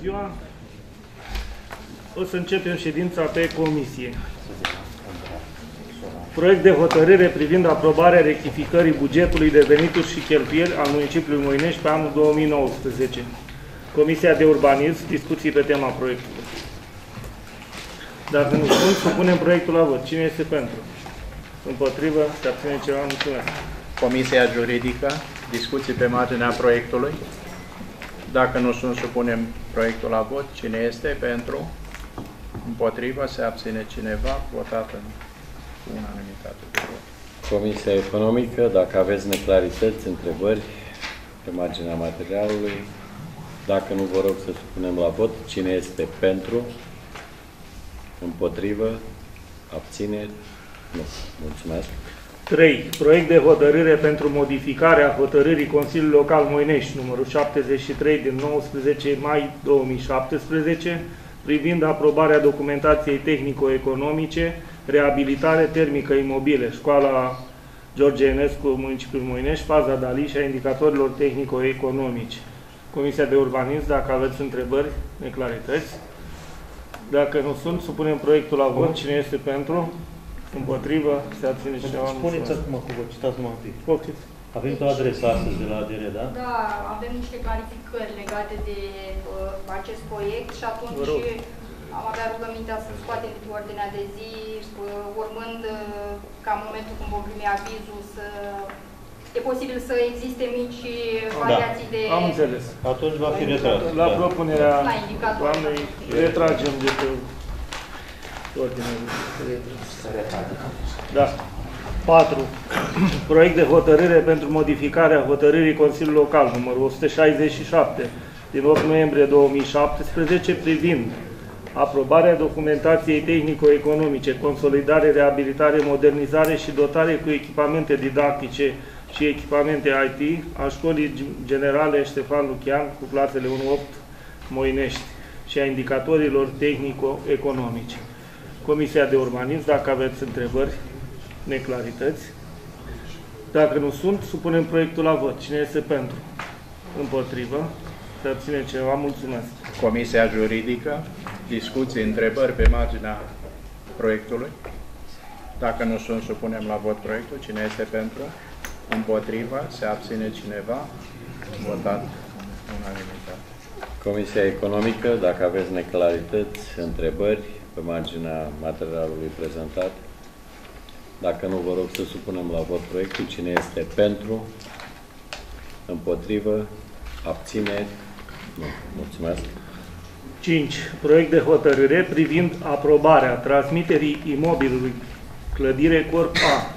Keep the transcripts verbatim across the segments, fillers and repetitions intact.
ziua! O să începem ședința pe comisie. Proiect de hotărâre privind aprobarea rectificării bugetului de venituri și cheltuieli al municipiului Moinești pe anul două mii nouăsprezece. Comisia de Urbanism, discuții pe tema proiectului. Dacă nu sunt, supunem proiectul la vot. Cine este pentru? Împotrivă? Se abține ceva? Mulțumesc. Comisia Juridică, discuții pe marginea proiectului. Dacă nu sunt, supunem proiectul la vot. Cine este pentru? Împotrivă? Se abține cineva? Votat în unanimitate de vot. Comisia Economică, dacă aveți neclarități, întrebări pe marginea materialului, dacă nu, vă rog să supunem la vot. Cine este pentru? Împotrivă? Abțineri? Nu. Mulțumesc. trei. Proiect de hotărâre pentru modificarea hotărârii Consiliului Local Moinești, numărul șaptezeci și trei din nouăsprezece mai două mii șaptesprezece, privind aprobarea documentației tehnico-economice, reabilitare termică imobile, școala George Enescu, municipiul Moinești, faza Dali și a indicatorilor tehnico-economici. Comisia de Urbanism, dacă aveți întrebări, neclarități. Dacă nu sunt, supunem proiectul la vot. Cine este pentru? Împotrivă? Se abține cineva? Spuneți acum cu vă, citați numai un pic. Poftiți. Avem o adresă astăzi de la A D R, da? Da, avem niște clarificări legate de uh, acest proiect și atunci am avea rugămintea să scoatem pe ordinea de zi, uh, urmând uh, ca în momentul când vom primi avizul să... E posibil să existe mici variații da. de... Am înțeles. Atunci va fi retras. La da. propunerea doamnei, retragem de pe ordinea de Da. patru. Proiect de hotărâre pentru modificarea hotărârii Consiliului Local, numărul o sută șaizeci și șapte, din opt noiembrie două mii șaptesprezece, privind aprobarea documentației tehnico-economice, consolidare, reabilitare, modernizare și dotare cu echipamente didactice și echipamente I T a Școlii Generale Ștefan Lucian cu clasele unu opt Moinești și a indicatorilor tehnico-economice. Comisia de Urbanism, dacă aveți întrebări, neclarități. Dacă nu sunt, supunem proiectul la vot. Cine este pentru? Împotrivă? Se abține ceva? Mulțumesc. Comisia Juridică, discuții, întrebări pe marginea proiectului. Dacă nu sunt, supunem la vot proiectul. Cine este pentru? Împotrivă? Se abține cineva? Votat unanimitate. Comisia Economică, dacă aveți neclarități, întrebări pe marginea materialului prezentat. Dacă nu, vă rog să supunem la vot proiectul. Cine este pentru? Împotrivă? Abțineri? Nu. Mulțumesc. cinci. Proiect de hotărâre privind aprobarea transmiterii imobilului clădire Corp A,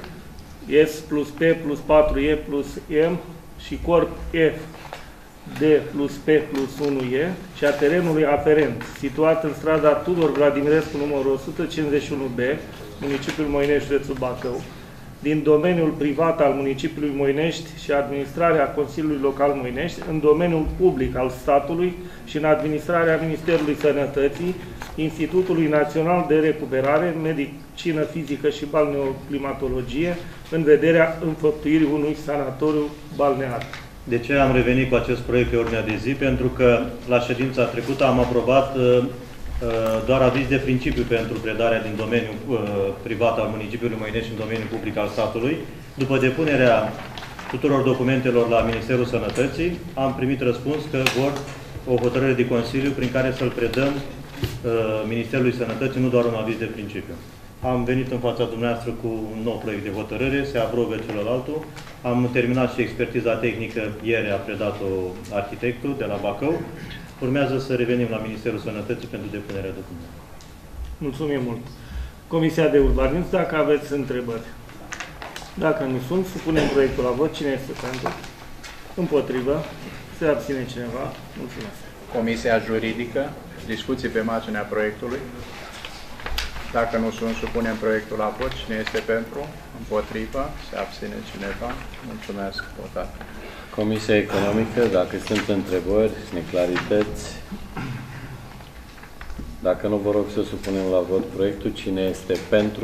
S plus P plus patru E plus M și Corp F, D plus P plus unu E și a terenului aferent, situat în strada Tudor Vladimirescu, numărul o sută cincizeci și unu B, municipiul Moinești, județul Bacău, din domeniul privat al municipiului Moinești și administrarea Consiliului Local Moinești, în domeniul public al statului și în administrarea Ministerului Sănătății, Institutului Național de Recuperare, Medicină Fizică și Balneoclimatologie, în vederea înfăptuirii unui sanatoriu balnear. De ce am revenit cu acest proiect pe ordinea de zi? Pentru că la ședința trecută am aprobat uh, doar aviz de principiu pentru predarea din domeniul uh, privat al municipiului Moinești în domeniul public al statului. După depunerea tuturor documentelor la Ministerul Sănătății, am primit răspuns că vor o hotărâre de Consiliu prin care să-l predăm uh, Ministerului Sănătății, nu doar un aviz de principiu. Am venit în fața dumneavoastră cu un nou proiect de hotărâre, se abrogă celălaltul. Am terminat și expertiza tehnică, ieri a predat-o arhitectul de la Bacău. Urmează să revenim la Ministerul Sănătății pentru depunerea documentului. Mulțumim mult. Comisia de Urbanism, dacă aveți întrebări. Dacă nu sunt, supunem proiectul la vot. Cine este pentru? Împotrivă? Se abține cineva? Mulțumesc. Comisia Juridică, discuții pe marginea proiectului. Dacă nu sunt, supunem proiectul la vot. Cine este pentru? Împotrivă? Se abține cineva? Mulțumesc. Votat. Comisia Economică, dacă sunt întrebări, neclarități, dacă nu, vă rog să supunem la vot proiectul. Cine este pentru?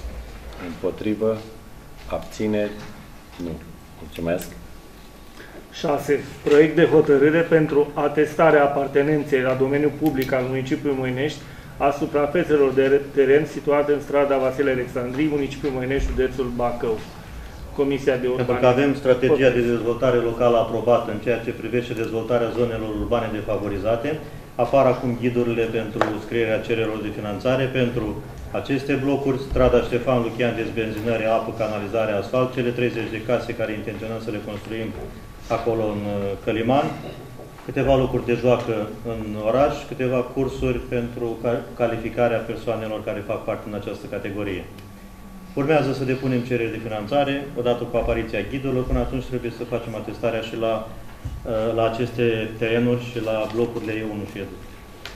Împotrivă? Abțineri? Nu. Mulțumesc. șase. Proiect de hotărâre pentru atestarea apartenenței la domeniul public al municipiului Moinești a suprafețelor de teren situate în strada Vasile Alexandrii, municipiul Moinești, județul Bacău. Comisia de Pentru că avem strategia de dezvoltare locală aprobată în ceea ce privește dezvoltarea zonelor urbane defavorizate, apar acum ghidurile pentru scrierea cererilor de finanțare pentru aceste blocuri, strada Ștefan Lucian, dezbenzinare, apă, canalizare, asfalt, cele treizeci de case care intenționăm să le construim acolo în Căliman, câteva locuri de joacă în oraș, câteva cursuri pentru calificarea persoanelor care fac parte în această categorie. Urmează să depunem cereri de finanțare, odată cu apariția ghidurilor, până atunci trebuie să facem atestarea și la, la aceste terenuri și la blocurile E unu și E doi.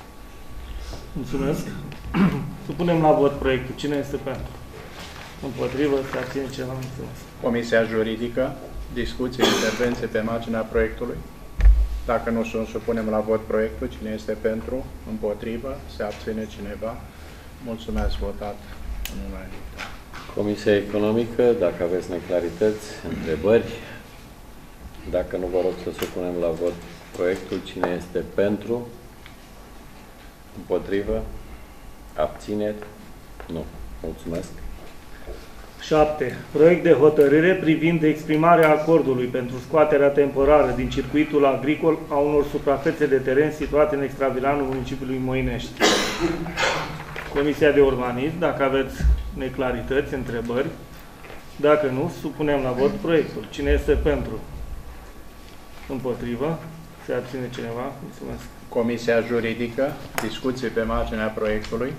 Mulțumesc. Supunem la vot proiectul. Cine este pentru? Împotrivă? Se abține ceva? Mulțumesc. Comisia Juridică, discuție, intervenție pe marginea proiectului. Dacă nu sunt, supunem la vot proiectul. Cine este pentru? Împotrivă? Se abține cineva? Mulțumesc, votat în unanimitate. Comisia Economică, dacă aveți neclarități, întrebări, dacă nu, vă rog să supunem la vot proiectul. Cine este pentru? Împotrivă? Abțineri? Nu. Mulțumesc. șapte. Proiect de hotărâre privind exprimarea acordului pentru scoaterea temporară din circuitul agricol a unor suprafețe de teren situate în extravilanul municipiului Moinești. Comisia de Urbanism, dacă aveți neclarități, întrebări, dacă nu, supunem la vot proiectul. Cine este pentru? Împotrivă? Se abține cineva? Mulțumesc. Comisia Juridică, discuții pe marginea proiectului.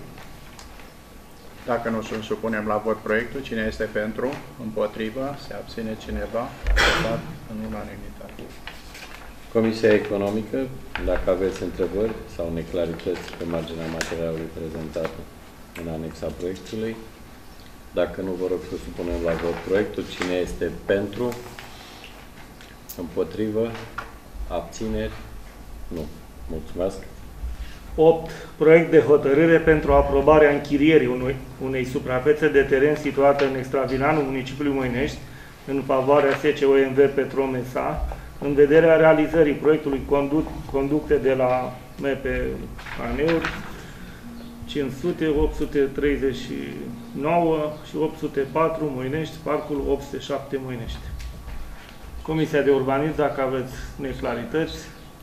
Dacă nu sunt, supunem la vot proiectul. Cine este pentru? Împotrivă? Se abține cineva? Votat în unanimitate. Comisia Economică, dacă aveți întrebări sau neclarități pe marginea materialului prezentat în anexa proiectului, dacă nu, vă rog să supunem la vot proiectul. Cine este pentru? Împotrivă? Abțineri? Nu. Mulțumesc. opt. Proiect de hotărâre pentru aprobarea închirierii unui, unei suprafețe de teren situate în extravilanul municipiului Moinești, în favoarea S C O M V Petromesa, în vederea realizării proiectului conduc, conducte de la M P Aneuri cinci sute, opt sute treizeci și nouă și opt sute patru Moinești, parcul opt sute șapte Moinești. Comisia de Urbanism, dacă aveți neclarități,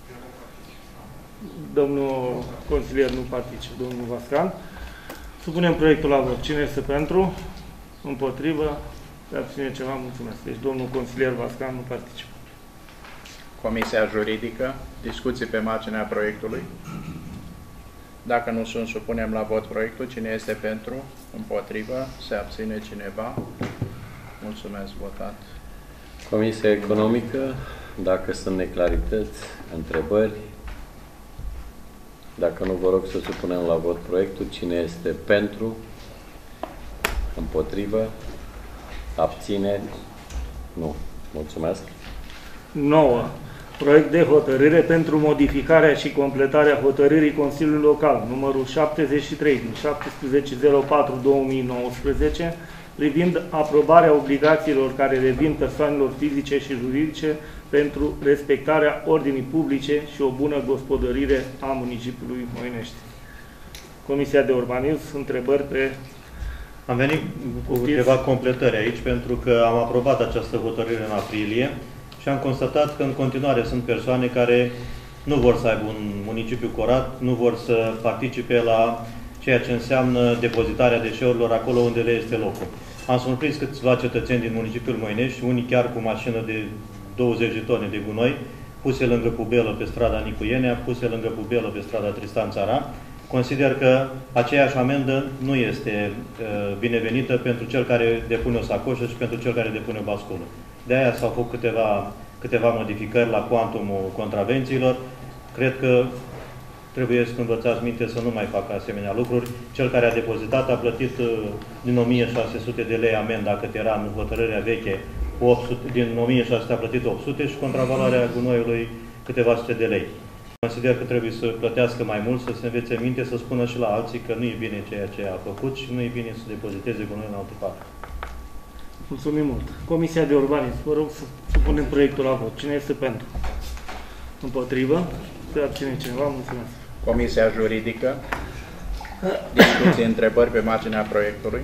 domnul consilier nu participă, domnul Vascan. Supunem proiectul la vot. Cine este pentru? Împotrivă? Se abține ceva? Mulțumesc. Deci domnul consilier Vascan nu participă. Comisia Juridică, discuții pe marginea proiectului. Dacă nu sunt, supunem la vot proiectul. Cine este pentru? Împotrivă? Se abține cineva? Mulțumesc, votat. Comisia Economică, dacă sunt neclarități, întrebări, dacă nu, vă rog să supunem la vot proiectul. Cine este pentru? Împotrivă? Abțineri? Nu. Mulțumesc. nouă. Proiect de hotărâre pentru modificarea și completarea hotărârii Consiliului Local numărul șaptezeci și trei din șaptesprezece zero patru două mii nouăsprezece privind aprobarea obligațiilor care revin persoanelor fizice și juridice pentru respectarea ordinii publice și o bună gospodărire a municipiului Moinești. Comisia de Urbanism, întrebări pe... Am venit cu câteva completări aici pentru că am aprobat această hotărâre în aprilie și am constatat că în continuare sunt persoane care nu vor să aibă un municipiu curat, nu vor să participe la ceea ce înseamnă depozitarea deșeurilor acolo unde le este locul. Am surprins câțiva cetățeni din municipiul Moinești, unii chiar cu mașină de douăzeci de tone de gunoi, puse lângă Pubelă pe strada Nicu Ienea, puse lângă Pubelă pe strada Tristan Țara. Consider că aceeași amendă nu este uh, binevenită pentru cel care depune o sacoșă și pentru cel care depune o basculă. De aia s-au făcut câteva, câteva modificări la cuantumul contravențiilor. Cred că trebuie să învățați minte să nu mai facă asemenea lucruri. Cel care a depozitat a plătit uh, din o mie șase sute de lei amenda cât era în hotărârea veche, opt sute, din o mie șase sute a plătit opt sute și contravaloarea gunoiului câteva sute de lei. Consider că trebuie să plătească mai mult, să se învețe minte, să spună și la alții că nu e bine ceea ce a făcut și nu e bine să depoziteze gunoi în altă parte. Mulțumim mult. Comisia de Urbanism, vă rog să supunem proiectul la vot. Cine este pentru? Împotrivă? Se abține cineva? Mulțumesc. Comisia Juridică, discuții, întrebări pe marginea proiectului.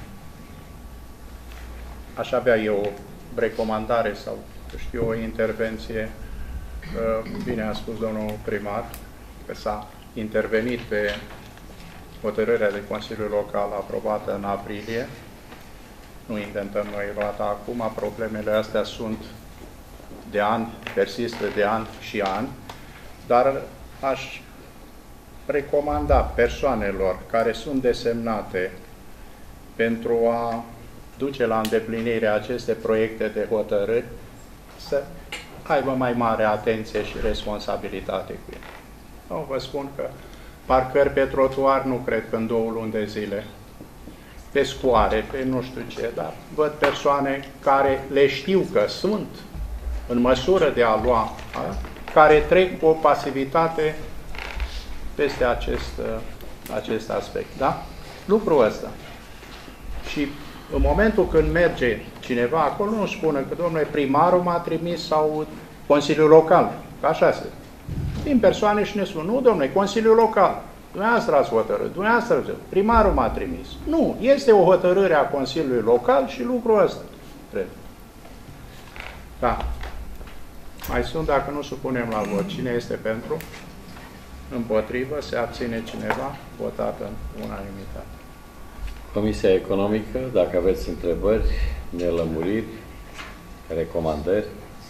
Aș avea eu o recomandare sau, știu, o intervenție. Bine a spus domnul primar că s-a intervenit pe hotărârea de Consiliul Local aprobată în aprilie. Nu inventăm noi roata acum, problemele astea sunt de ani, persistă de ani și ani, dar aș recomanda persoanelor care sunt desemnate pentru a duce la îndeplinire aceste proiecte de hotărâri să aibă mai mare atenție și responsabilitate cu ele. Nu vă spun că parcări pe trotuar nu cred că în două luni de zile, pe scoare, pe nu știu ce, dar văd persoane care le știu că sunt în măsură de a lua, a? care trec cu o pasivitate peste acest, acest aspect. Da? Lucrul ăsta. Și în momentul când merge cineva acolo, nu spune că, domnule, primarul m-a trimis sau Consiliul Local. Că așa se. Vin persoane și ne spun, nu, domnule, Consiliul Local. Dumneavoastră ați hotărât, dumneavoastră, primarul m-a trimis. Nu, este o hotărâre a Consiliului Local și lucrul ăsta. Trebuie. Da. Mai sunt, dacă nu supunem la vot. Cine este pentru? Împotrivă? Se abține cineva? Votat în unanimitate. Comisia Economică, dacă aveți întrebări, nelămuriri, recomandări.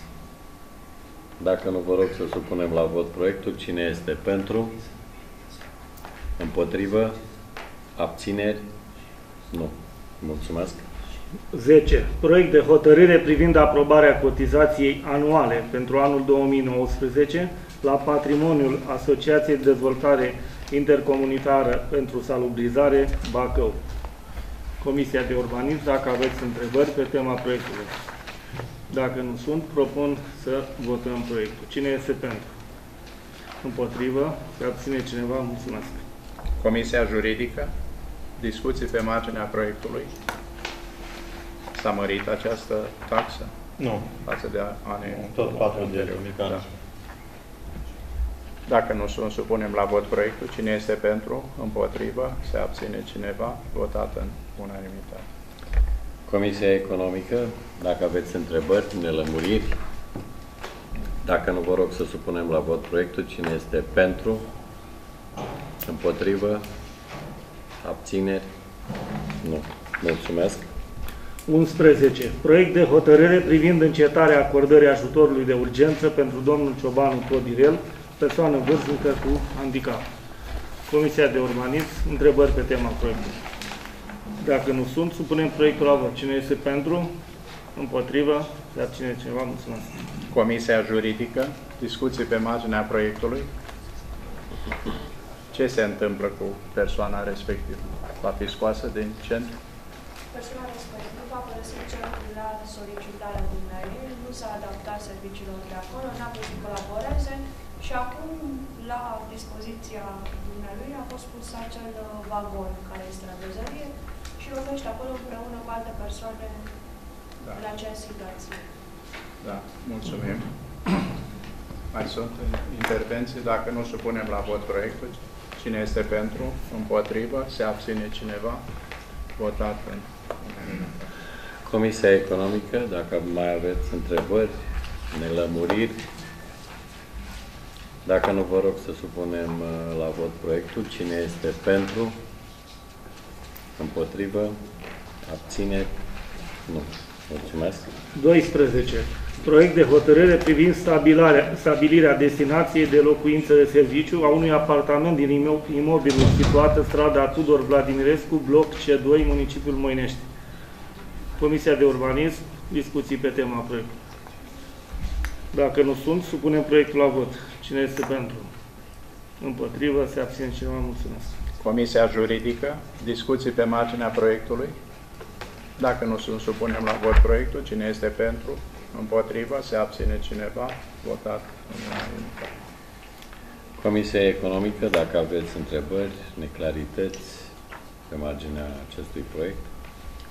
Dacă nu, vă rog să supunem la vot proiectul. Cine este pentru? Împotrivă? Abțineri? Nu. Mulțumesc. zece. Proiect de hotărâre privind aprobarea cotizației anuale pentru anul două mii nouăsprezece la patrimoniul Asociației de Dezvoltare Intercomunitară pentru Salubrizare Bacău. Comisia de Urbanism, dacă aveți întrebări pe tema proiectului. Dacă nu sunt, propun să votăm proiectul. Cine este pentru? Împotrivă? Se abține cineva? Mulțumesc. Comisia Juridică, discuții pe marginea proiectului. S-a mărit această taxă? Nu. Față de anii Tot patru de mii. Da. Dacă nu sunt, supunem la vot proiectul. Cine este pentru? Împotrivă? Se abține cineva? Votat în unanimitate. Comisia Economică, dacă aveți întrebări, nelămuriri. Dacă nu, vă rog să supunem la vot proiectul. Cine este pentru? Împotrivă? Abțineri? Nu. Mulțumesc. unsprezece. Proiect de hotărâre privind încetarea acordării ajutorului de urgență pentru domnul Ciobanu Todirel, persoană vârstnică cu handicap. Comisia de Urbanism, întrebări pe tema proiectului. Dacă nu sunt, supunem proiectul la vot. Cine este pentru? Împotrivă? Se abține cineva? Mulțumesc. Comisia Juridică, discuții pe marginea proiectului. Ce se întâmplă cu persoana respectivă? Va fi scoasă din centru? Persoana respectivă a părăsit centrul la solicitarea dumneavoastră, nu s-a adaptat serviciilor de acolo, n-a putut să colaboreze și acum, la dispoziția dumneavoastră, a fost pus acel vagon care este la dozărie și locuiește acolo împreună cu alte persoane da. în aceeași situație. Da, mulțumim. Mai sunt intervenții? Dacă nu supunem la vot proiectul, cine este pentru? Împotrivă? Se abține cineva? Votat în Comisia Economică, dacă mai aveți întrebări, nelămuriri. Dacă nu, vă rog să supunem la vot proiectul. Cine este pentru? Împotrivă? Abține? Nu. Mulțumesc. doisprezece. Proiect de hotărâre privind stabilirea, stabilirea destinației de locuință de serviciu a unui apartament din imobilul situat în strada Tudor Vladimirescu, bloc C doi, municipiul Moinești. Comisia de Urbanism, discuții pe tema proiectului. Dacă nu sunt, supunem proiectul la vot. Cine este pentru? Împotrivă? Se abține cineva? Mulțumesc. Comisia Juridică, discuții pe marginea proiectului. Dacă nu sunt, supunem la vot proiectul. Cine este pentru? Împotrivă? Se abține cineva? Votat în unanimitate. Comisia Economică, dacă aveți întrebări, neclarități pe marginea acestui proiect.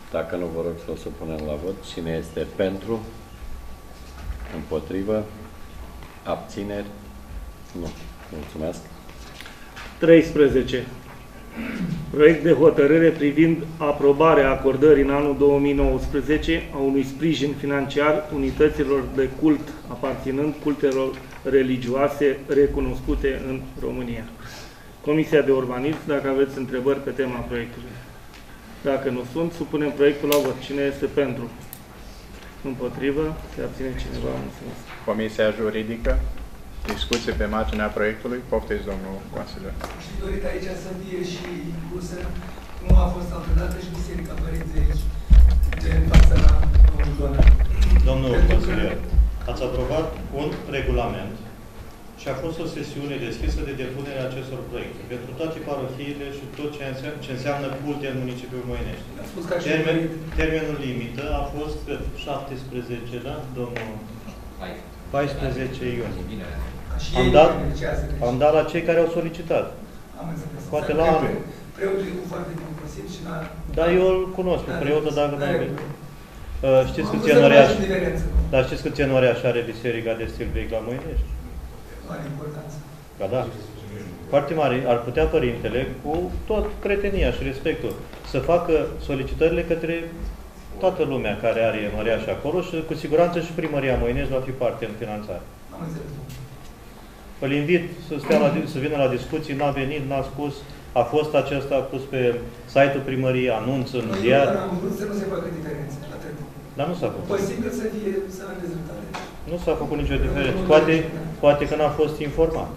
Dacă nu, vă rog să o supunem la vot. Cine este pentru? Împotrivă? Abțineri? Nu. Mulțumesc. treisprezece. Proiect de hotărâre privind aprobarea acordării în anul două mii nouăsprezece a unui sprijin financiar unităților de cult aparținând cultelor religioase recunoscute în România. Comisia de Urbanism, dacă aveți întrebări pe tema proiectului. Dacă nu sunt, supunem proiectul la vot. Cine este pentru? Împotrivă? Se abține cineva? Mulțumesc. Comisia Juridică, discuție pe marginea proiectului. Poftiți, domnul consilier. Și dorit aici să fie și inclusă, nu a fost altădată și Biserica Părinții aici, de în fața la zonă. Domnul consilier, ați aprobat un regulament și a fost o sesiune deschisă de depunere a acestor proiecte pentru toate parohiile și tot ce înseamnă, ce înseamnă culte în municipiul Moinești. Termen, termenul limită a fost șaptesprezece, da, domnul? paisprezece iunie. Am dat, am dat la cei care au solicitat. Poate la anul. Preotul e foarte inclusiv și la... Dar eu îl cunosc pe preotul, dacă nu e bine. Știți câți enoriași? Dar știți câți enoriași are Biserica de stil vechi la Moinești? Mare importanță. Ba da. Foarte mare. Ar putea părintele, cu tot cretenia și respectul, să facă solicitările către toată lumea care are enoriași acolo și cu siguranță și primăria Moinești va fi parte în finanțare. Am înțeles. Îl invit să, stea la, să vină la discuții, n-a venit, n-a spus, a fost acesta pus pe site-ul primăriei, anunț în ziar. Am vrut să nu se facă diferență. Dar nu s-a făcut. Posibil să fie să am rezultate. Nu s-a făcut nicio diferență. Poate, poate că n-a fost informat.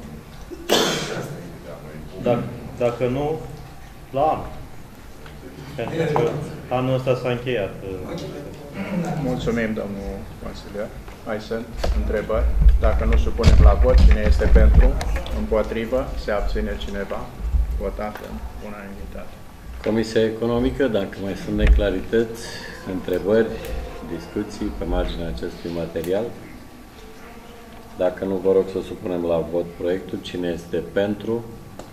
Dacă, dacă nu, la anul. Pentru că anul ăsta s-a încheiat. Mulțumim, domnul consilier. Mai sunt întrebări? Dacă nu supunem la vot, cine este pentru? Împotrivă? Se abține cineva? Votat în unanimitate. Comisia Economică, dacă mai sunt neclarități, întrebări, discuții pe marginea acestui material. Dacă nu, vă rog să supunem la vot proiectul. Cine este pentru?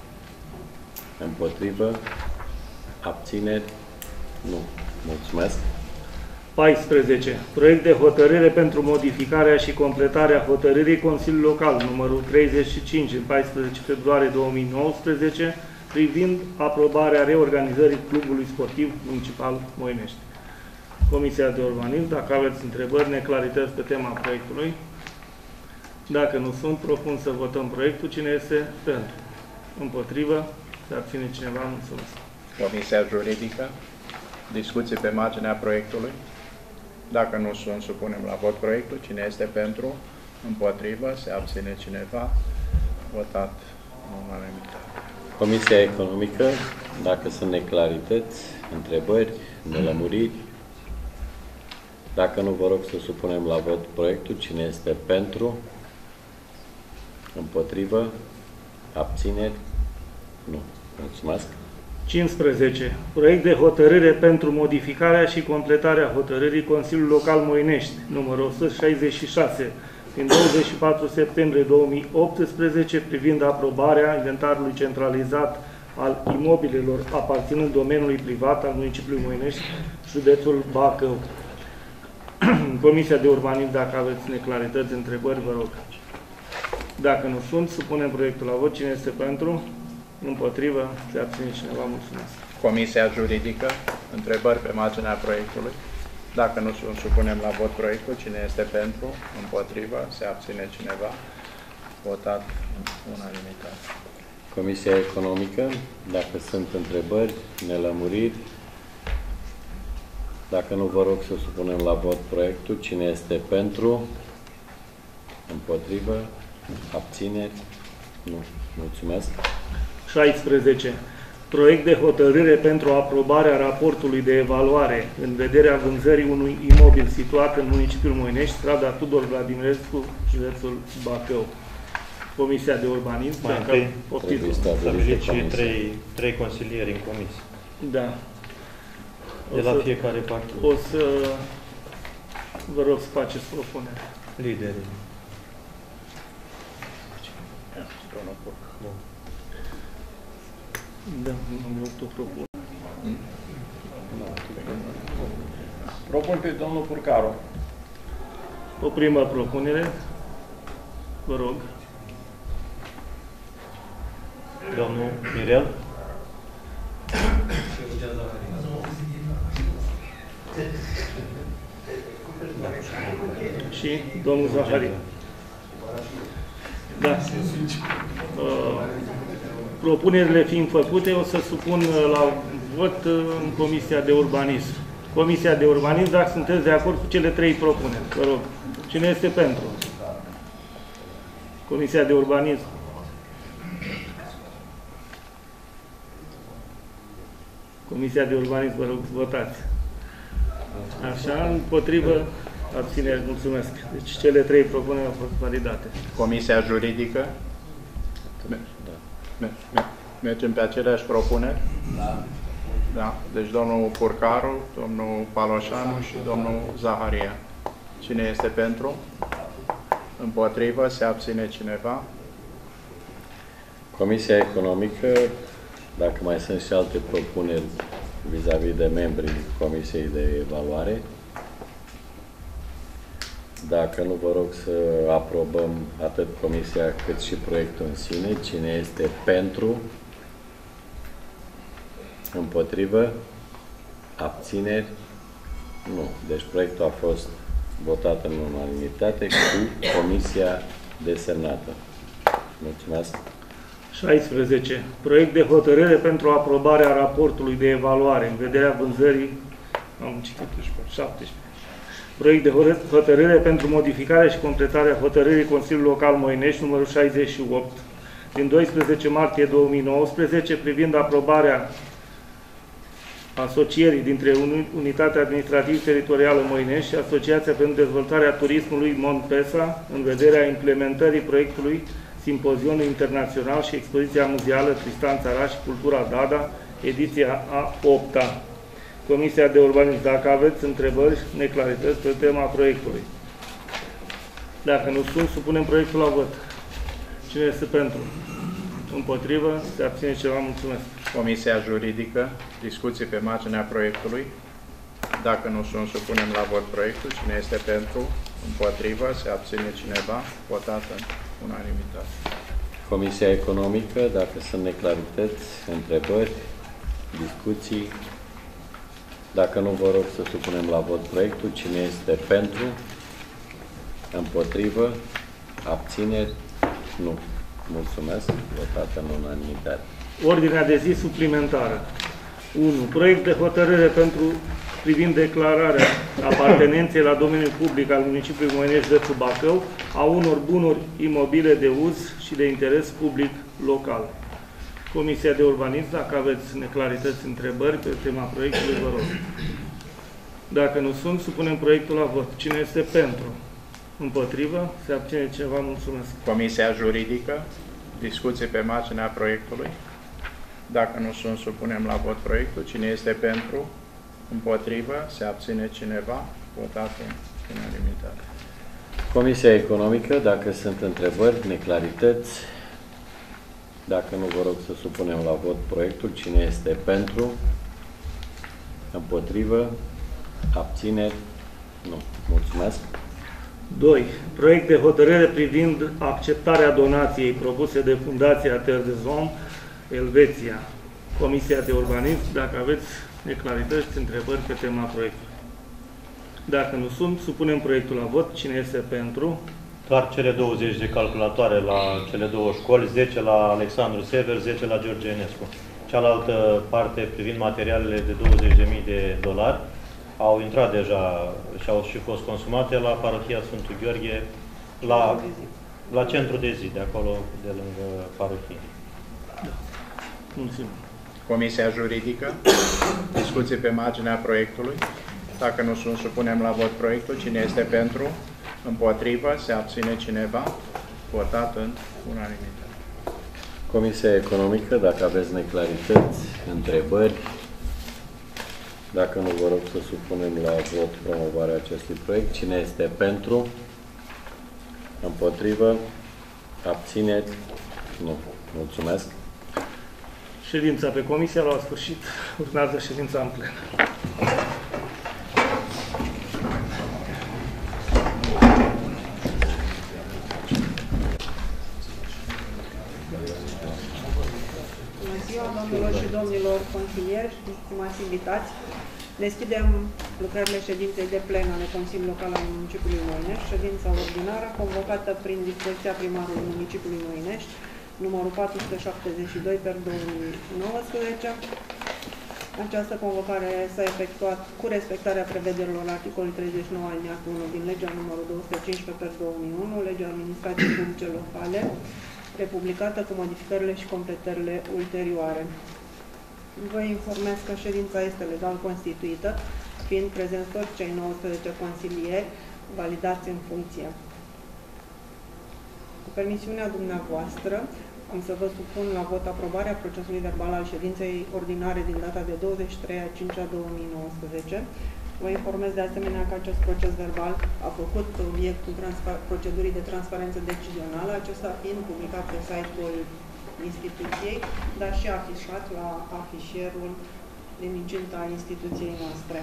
Împotrivă? Abțineri? Nu. Mulțumesc. paisprezece. Proiect de hotărâre pentru modificarea și completarea hotărârii Consiliului Local numărul treizeci și cinci din paisprezece februarie două mii nouăsprezece privind aprobarea reorganizării Clubului Sportiv Municipal Moinești. Comisia de Urbanism, dacă aveți întrebări, neclarități pe tema proiectului. Dacă nu sunt, propun să votăm proiectul. Cine este pentru? Împotrivă? Se abține cineva? Mulțumesc. Comisia Juridică, discuții pe marginea proiectului. Dacă nu sunt, supunem la vot proiectul. Cine este pentru? Împotrivă? Se abține cineva? Votat în unanimitate. Comisia Economică, dacă sunt neclarități, întrebări, nelămuriri. Dacă nu, vă rog să supunem la vot proiectul. Cine este pentru? Împotrivă? Abțineri? Nu. Mulțumesc. cincisprezece. Proiect de hotărâre pentru modificarea și completarea hotărârii Consiliului Local Moinești, numărul o sută șaizeci și șase, din douăzeci și patru septembrie două mii optsprezece, privind aprobarea inventarului centralizat al imobilelor aparținând domeniului privat al municipiului Moinești, județul Bacău. Comisia de Urbanism, dacă aveți neclarități, întrebări, vă rog. Dacă nu sunt, supunem proiectul la vot. Cine este pentru? Împotrivă? Se abține cineva? Mulțumesc. Comisia Juridică, întrebări pe marginea proiectului. Dacă nu sunt, supunem la vot proiectul. Cine este pentru? Împotrivă? Se abține cineva? Votat în unanimitate. Comisia Economică, dacă sunt întrebări, nelămuriri. Dacă nu, vă rog să supunem la vot proiectul. Cine este pentru? Împotrivă? Abțineri? Nu. Mulțumesc. șaisprezece. Proiect de hotărâre pentru aprobarea raportului de evaluare în vederea vânzării unui imobil situat în municipiul Moinești, strada Tudor Vladimirescu, județul Bacău. Comisia de Urbanism. Mai întâi stabiliți și trei, trei consilieri în comisie. Da. De la fiecare parte. O să vă rog să faceți propunere. Liderii. Da, am vrut o propunere. Hmm? Propun pe domnul Purcaru. O primă propunere. Vă rog. Domnul Mirel. Și domnul Zaharie. Da. Uh, propunerile fiind făcute, o să supun la vot în Comisia de Urbanism. Comisia de Urbanism, dacă sunteți de acord cu cele trei propuneri, vă rog. Cine este pentru? Comisia de Urbanism. Comisia de Urbanism, vă rog, votați. Așa, împotrivă, abțineri, mulțumesc. Deci cele trei propuneri au fost validate. Comisia Juridică. Me me mergem pe aceleași propuneri? Da. Da. Deci domnul Purcaru, domnul Paloșanu și domnul Zaharia. Cine este pentru? Împotrivă? Se abține cineva? Comisia Economică, dacă mai sunt și alte propuneri vis-a-vis -vis de membrii Comisiei de Evaluare, dacă nu, vă rog să aprobăm atât Comisia cât și proiectul în sine. Cine este pentru? Împotrivă? Abțineri? Nu. Deci proiectul a fost votat în unanimitate cu Comisia desemnată. Mulțumesc. șaisprezece. Proiect de hotărâre pentru aprobarea raportului de evaluare în vederea vânzării. Am citit șaptesprezece. Proiect de hotărâre pentru modificarea și completarea hotărârii Consiliului Local Moinești numărul șaizeci și opt din doisprezece martie două mii nouăsprezece privind aprobarea asocierii dintre Unitatea Administrativ-Teritorială Moinești și Asociația pentru Dezvoltarea Turismului Montpesa în vederea implementării proiectului Simpozion Internațional și Expoziția Muzeală Tristan Țaraș și Cultura Dada, ediția a opta. Comisia de Urbanism, dacă aveți întrebări, neclarități pe tema proiectului. Dacă nu sunt, supunem proiectul la vot. Cine este pentru? Împotrivă? Se abține ceva? Mulțumesc. Comisia Juridică, discuții pe marginea proiectului. Dacă nu sunt, supunem la vot proiectul. Cine este pentru? Împotrivă? Se abține cineva? Votat în unanimitate. Comisia Economică, dacă sunt neclarități, întrebări, discuții. Dacă nu, vă rog să supunem la vot proiectul. Cine este pentru? Împotrivă? Abțineri? Nu. Mulțumesc. Votat în unanimitate. Ordinea de zi suplimentară. unu. Proiect de hotărâre pentru privind declararea apartenenței la domeniul public al municipiului Moinești, județul Bacău, a unor bunuri imobile de uz și de interes public local. Comisia de Urbanism, dacă aveți neclarități, întrebări pe tema proiectului, vă rog. Dacă nu sunt, supunem proiectul la vot. Cine este pentru? Împotrivă? Se abține ceva? Mulțumesc. Comisia Juridică, discuții pe marginea proiectului. Dacă nu sunt, supunem la vot proiectul. Cine este pentru? Împotrivă? Se abține cineva? Votat în unanimitate. Comisia Economică, dacă sunt întrebări, neclarități, dacă nu, vă rog să supunem la vot proiectul. Cine este pentru? Împotrivă? Abțineri? Nu. Mulțumesc. doi. Proiect de hotărâre privind acceptarea donației propuse de Fundația Terre des Hommes, Elveția. Comisia de Urbanism, dacă aveți neclarități, întrebări pe tema proiectului. Dacă nu sunt, supunem proiectul la vot. Cine este pentru? Doar cele douăzeci de calculatoare la cele două școli, zece la Alexandru Sever, zece la George Enescu. Cealaltă parte, privind materialele de douăzeci de mii de dolari, au intrat deja și au și fost consumate la parohia Sfântul Gheorghe, la, la centru de zi, de acolo, de lângă parohie. Da. Mulțumim. Comisia Juridică, discuții pe marginea proiectului. Dacă nu sunt, supunem la vot proiectul. Cine este pentru? Împotrivă? Se abține cineva? Votat în unanimitate. Comisia Economică, dacă aveți neclarități, întrebări, dacă nu, vă rog să supunem la vot promovarea acestui proiect. Cine este pentru? Împotrivă? Abțineri? Nu. Mulțumesc. Ședința pe comisia la sfârșit. Urmează ședința în plen. ziua, domnilor și domnilor consilieri, stimați invitați. Deschidem lucrările ședinței de plen ale Consiliului Local al Municipiului Moinești, ședința ordinară convocată prin dispoziția primarului Municipiului Moinești, numărul patru sute șaptezeci și doi pe două mii nouăsprezece. Această convocare s-a efectuat cu respectarea prevederilor articolului treizeci și nouă alineatul unu din legea numărul două sute cincisprezece pe două mii unu, legea administrației publice locale, republicată cu modificările și completările ulterioare. Vă informez că ședința este legal constituită, fiind prezenți toți cei nouăsprezece consilieri validați în funcție. Cu permisiunea dumneavoastră, am să vă supun la vot aprobarea procesului verbal al ședinței ordinare din data de douăzeci și trei a cincea două mii nouăsprezece. Vă informez de asemenea că acest proces verbal a făcut obiectul procedurii de transparență decizională, acesta fiind publicat pe site-ul instituției, dar și afișat la afișierul din incinta instituției noastre.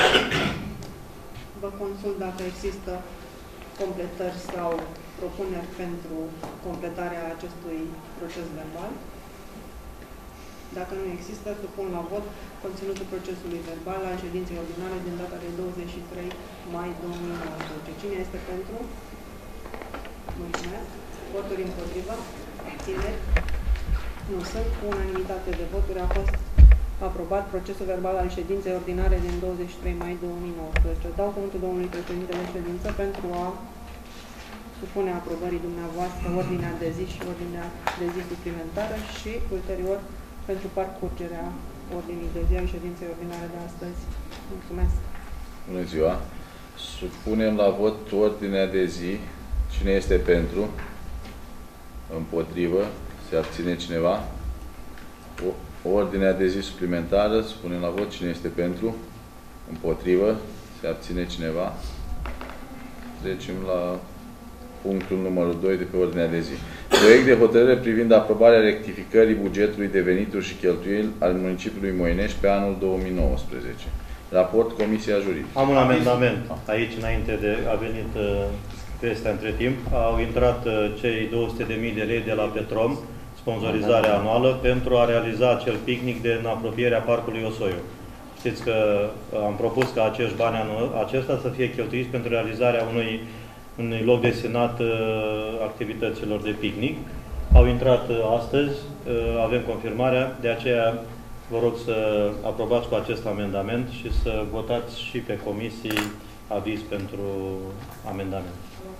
Vă consult dacă există completări sau propuneri pentru completarea acestui proces verbal. Dacă nu există, supun la vot conținutul procesului verbal al ședinței ordinare din data de douăzeci și trei mai două mii nouăsprezece. Cine este pentru? Mulțumesc. Voturi împotrivă? Abțineri? Nu sunt. Cu unanimitate de voturi a fost aprobat procesul verbal al ședinței ordinare din douăzeci și trei mai două mii nouăsprezece. Dau cuvântul domnului președinte de ședință pentru a supune aprobării dumneavoastră ordinea de zi și ordinea de zi suplimentară și ulterior pentru parcurgerea ordinii de zi a ședinței ordinare de astăzi. Mulțumesc! Bună ziua! Supunem la vot ordinea de zi. Cine este pentru? Împotrivă? Se abține cineva? O, ordinea de zi suplimentară. Supunem la vot. Cine este pentru? Împotrivă? Se abține cineva? Trecem la punctul numărul doi de pe ordinea de zi. Proiect de hotărâre privind aprobarea rectificării bugetului de venituri și cheltuieli al municipiului Moinești pe anul două mii nouăsprezece. Raport Comisia Juridică. Am un amendament aici, înainte de a venit vestea între timp. Au intrat cei două sute de mii de lei de la Petrom, sponsorizarea anuală, pentru a realiza acel picnic de în apropierea Parcului Osoiu. Știți că am propus ca acești bani anul acesta să fie cheltuiți pentru realizarea unui unui loc destinat uh, activităților de picnic. Au intrat uh, astăzi, uh, avem confirmarea, de aceea vă rog să aprobați cu acest amendament și să votați și pe comisii aviz pentru amendament.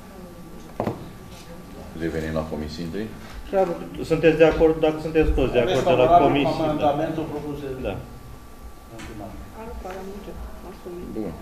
Revenim la comisii întâi? Chiar, sunteți de acord, dacă sunteți toți de acord de la comisii. Amendamentul propus de... Da. Bun.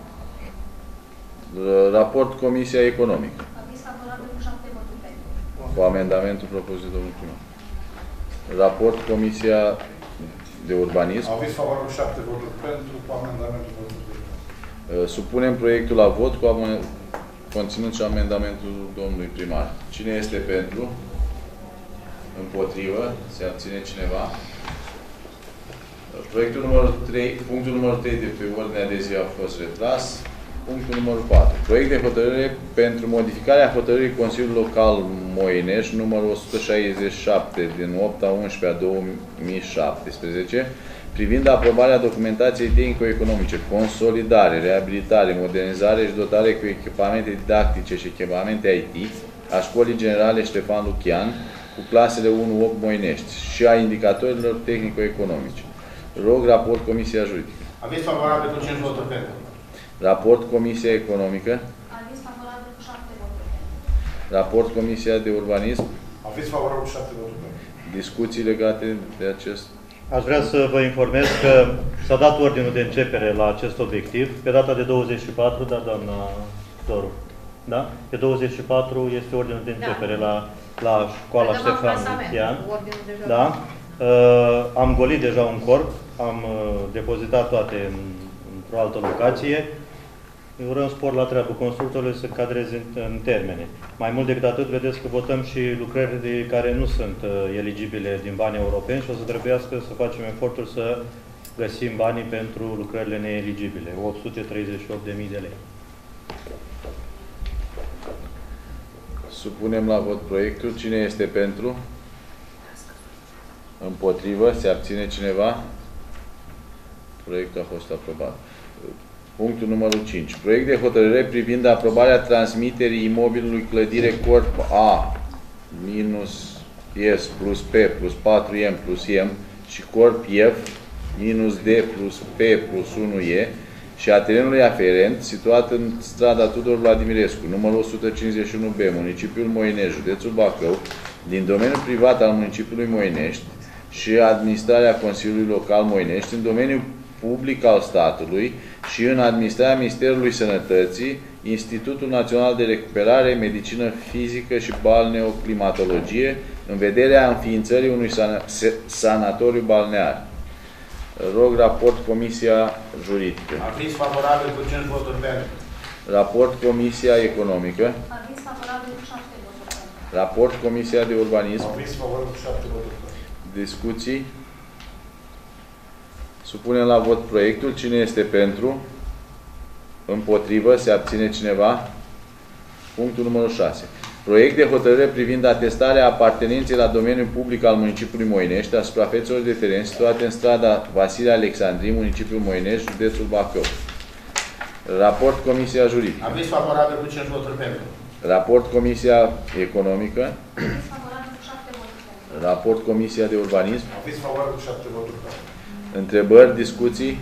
Raport Comisia Economică. Aviz favorabil cu șapte voturi pentru. Cu amendamentul propus de domnul primar. Raport Comisia de Urbanism. Aviz favorabil cu șapte voturi pentru, cu amendamentul propus de primar. Supunem proiectul la vot cu conținut și amendamentul domnului primar. Cine este pentru? Împotrivă? Se abține cineva? Proiectul numărul trei, punctul numărul trei de pe ordinea de zi a fost retras. Punctul numărul patru. Proiect de hotărâre pentru modificarea hotărârii Consiliului Local Moinești, numărul o sută șaizeci și șapte din opt a unsprezecea a două mii șaptesprezece, privind aprobarea documentației tehnico-economice, consolidare, reabilitare, modernizare și dotare cu echipamente didactice și echipamente I T a Școlii Generale Ștefan Lucian, cu clasele unu opt Moinești și a indicatorilor tehnico-economice. Rog raport Comisia Juridică. Aviz favorabil cu cinci voturi pentru. Raport Comisia Economică. Aviz favorabil cu șapte voturi pentru. Raport Comisia de Urbanism. Aviz favorabil cu șapte voturi pentru. Discuții legate de acest... Aș vrea să vă informez că s-a dat ordinul de începere la acest obiectiv pe data de douăzeci și patru, da, doamna Doru? Da? Pe douăzeci și patru este ordinul de începere da. la, la școala Ștefan Lucian. Da? Uh, am golit deja un corp, am uh, depozitat toate în, într-o altă locație. Urăm spor la treabă constructorului să cadreze în, în termene. Mai mult decât atât, vedeți că votăm și lucrări care nu sunt uh, eligibile din bani europeni și o să trebuiască să facem eforturi să găsim banii pentru lucrările neeligibile. opt sute treizeci și opt de mii de lei. Supunem la vot proiectul. Cine este pentru? Împotrivă? Se abține cineva? Proiectul a fost aprobat. Punctul numărul cinci. Proiect de hotărâre privind aprobarea transmiterii imobilului clădire Corp A minus S plus P plus patru M plus M și Corp F minus D plus P plus unu E și a terenului aferent, situat în strada Tudor Vladimirescu, numărul o sută cincizeci și unu B, municipiul Moinești, județul Bacău, din domeniul privat al municipiului Moinești și administrarea Consiliului Local Moinești, în domeniul public al statului și în administrarea Ministerului Sănătății, Institutul Național de Recuperare, Medicină Fizică și Balneoclimatologie, în vederea înființării unui san sanatoriu balnear. Rog raport Comisia Juridică. Aviz favorabil cu cinci voturi pentru. Raport Comisia Economică. Aviz favorabil cu șapte voturi pentru. Raport Comisia de Urbanism. Aviz favorabil cu șapte voturi pentru. Discuții. Supunem la vot proiectul. Cine este pentru? Împotrivă? Se abține cineva? Punctul numărul șase. Proiect de hotărâre privind atestarea apartenenței la domeniul public al municipiului Moinești a suprafețelor de teren situate în strada Vasile Alexandrii, municipiul Moinești, județul Bacău. Raport Comisia Juridică. Aviz favorabil cu cinci voturi pentru. Raport Comisia Economică. Aviz favorabil cu șapte voturi pentru. Raport Comisia de Urbanism. Aviz favorabil cu șapte voturi pentru. Întrebări, discuții?